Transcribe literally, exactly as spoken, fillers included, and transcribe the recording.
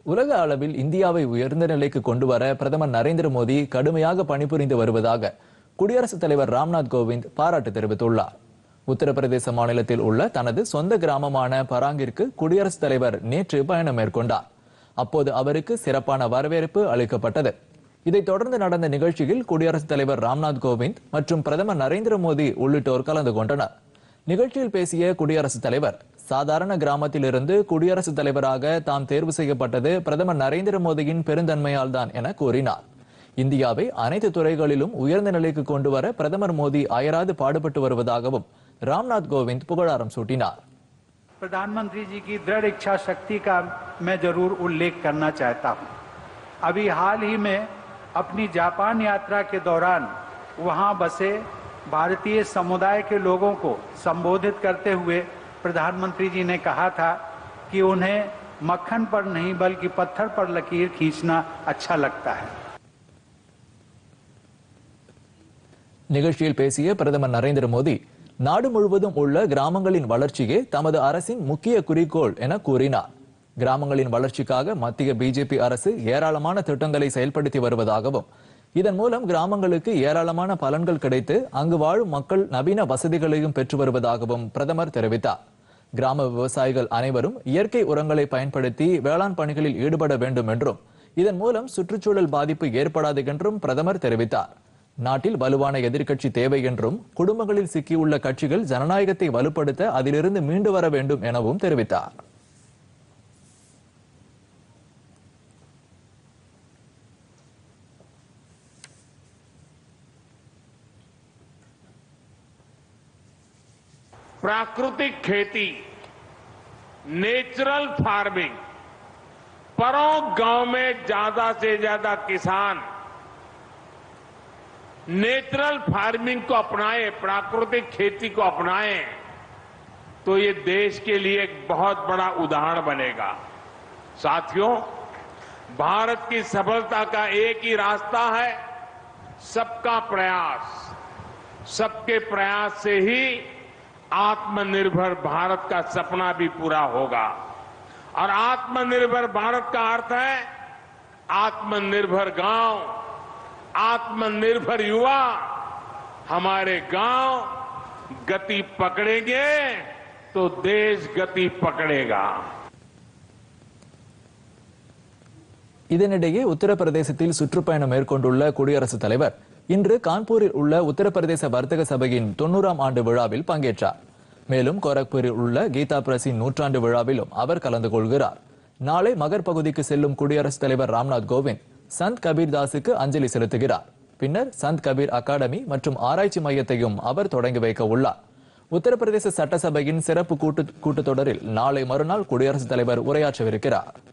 உலக அளவில் இந்தியாவை உயர்ந்த நிலைக்கு கொண்டு வர பிரதமர் நரேந்திர மோடி கடுமையாக பணிபுரிந்து வருவதாக குடியரசுத் தலைவர் ராம்நாத் கோவிந்த் பாராட்டு தெரிவித்துள்ளார். உத்தரப்பிரதேச மாநிலத்தில் உள்ள தனது சொந்த கிராமமான பராங்கிற்கு குடியரசுத் தலைவர் நேற்று பயணம் மேற்கொண்டார். அப்போது அவருக்கு சிறப்பான வரவேற்பு அளிக்கப்பட்டது. இதைத் தொடர்ந்து நடந்த நிகழ்ச்சியில் குடியரசுத் தலைவர் ராம்நாத் கோவிந்த் மற்றும் பிரதமர் நரேந்திர மோடி உள்ளிட்டோர் கலந்து கொண்டனர். நிகழ்ச்சியில் பேசிய குடியரசுத் தலைவர், சாதாரண கிராமத்தில் இருந்து குடியரசுத் தலைவராக தாம் தேர்வு செய்யப்பட்டது பிரதமர் நரேந்திர மோடியின் பெருந்தன்மையால் தான் என கூறினார். இந்தியாவை அனைத்து துறைகளிலும் உயர்ந்த நிலைக்கு கொண்டு வர பிரதமர் மோடி அயராது பாடுபட்டு வருவதாகவும் ராம்நாத் கோவிந்த் புகழாரம் சூட்டினார். प्रधानमंत्री जी की दृढ़ इच्छा शक्ति का मैं जरूर उल्लेख करना चाहता हूं। अभी हाल ही में अपनी जापान यात्रा के दौरान वहां बसे भारतीय समुदाय के लोगों को संबोधित करते हुए प्रधानमंत्री जी ने कहा था कि उन्हें मक्खन पर नहीं बल्कि पत्थर पर लकीर खींचना अच्छा लगता है. நிகழ்ச்சியில் பேசிய பிரதமர் நரேந்திர மோடி, நாடு முழுவதும் உள்ள கிராமங்களின் வளர்ச்சியே தமது அரசின் முக்கிய குறிக்கோள் என கூறினார். கிராமங்களின் வளர்ச்சிக்காக மத்திய பிஜேபி அரசு ஏராளமான திட்டங்களை செயல்படுத்தி வருவதாகவும், இதன் மூலம் கிராமங்களுக்கு ஏராளமான பலன்கள் கிடைத்து அங்கு வாழும் மக்கள் நவீன வசதிகளையும் பெற்று வருவதாகவும் பிரதமர் தெரிவித்தார். கிராம விவசாயிகள் அனைவரும் இயற்கை உரங்களை பயன்படுத்தி வேளாண் பணிகளில் ஈடுபட வேண்டும் என்றும், இதன் மூலம் சுற்றுச்சூழல் பாதிப்பு ஏற்படாது என்றும் பிரதமர் தெரிவித்தார். நாட்டில் வலுவான எதிர்க்கட்சி தேவை என்றும், குடும்பங்களில் சிக்கியுள்ள கட்சிகள் ஜனநாயகத்தை வலுப்படுத்த அதிலிருந்து மீண்டு வர வேண்டும் எனவும் தெரிவித்தார். प्राकृतिक खेती, नेचुरल फार्मिंग, परों गांव में ज्यादा से ज्यादा किसान नेचुरल फार्मिंग को अपनाए, प्राकृतिक खेती को अपनाए, तो ये देश के लिए एक बहुत बड़ा उदाहरण बनेगा. साथियों, भारत की सफलता का एक ही रास्ता है, सबका प्रयास. सबके प्रयास से ही आत्मनिर्भर भारत का सपना भी पूरा होगा. और आत्मनिर्भर भारत का अर्थ है आत्मनिर्भर गांव, आत्मनिर्भर युवा. हमारे गांव गति पकड़ेंगे तो देश गति पकड़ेगा. இதனிடையே உத்தரப்பிரதேசத்தில் சுற்றுப்பயணம் மேற்கொண்டுள்ள குடியரசுத் தலைவர் இன்று கான்பூரில் உள்ள உத்தரப்பிரதேச வர்த்தக சபையின் தொன்னூறாம் ஆண்டு விழாவில் பங்கேற்றார். மேலும் கோரக்பூரில் உள்ள கீதா பிரஸின் நூற்றாண்டு விழாவிலும் அவர் கலந்து கொள்கிறார். நாளை மகர் பகுதிக்கு செல்லும் குடியரசுத் தலைவர் ராம்நாத் கோவிந்த் சந்த் கபீர் தாஸுக்கு அஞ்சலி செலுத்துகிறார். பின்னர் சந்த் கபீர் அகாடமி மற்றும் ஆராய்ச்சி மையத்தையும் அவர் தொடங்கி வைக்க உள்ளார். உத்தரப்பிரதேச சட்டசபையின் சிறப்பு கூட்டு கூட்டத்தொடரில் நாளை மறுநாள் குடியரசுத் தலைவர் உரையாற்றவிருக்கிறார்.